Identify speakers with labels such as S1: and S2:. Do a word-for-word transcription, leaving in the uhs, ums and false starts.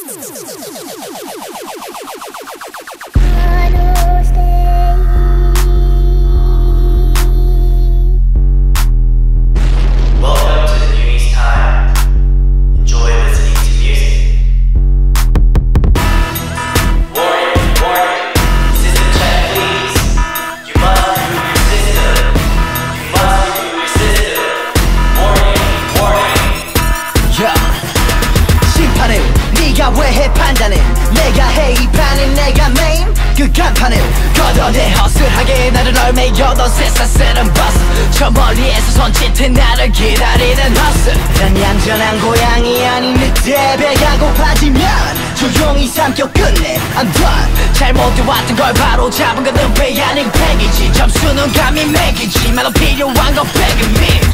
S1: 왜해 판단은 내가 해 이 판은 내가 메인 그 간판을 걷어내 허술하게 나를 얼매여던 쎄싸쓸한 버스 저 멀리에서 손짓해 나를 기다리는 허슬 난 얌전한 고양이 아닌 늑대 배가 고파지면 조용히 삼켜 끝내 I'm done 잘못해왔던 걸 바로 잡은 건 은폐 아닌 팩이지 점수는 감히 매기지 말로 필요한 건 백은 미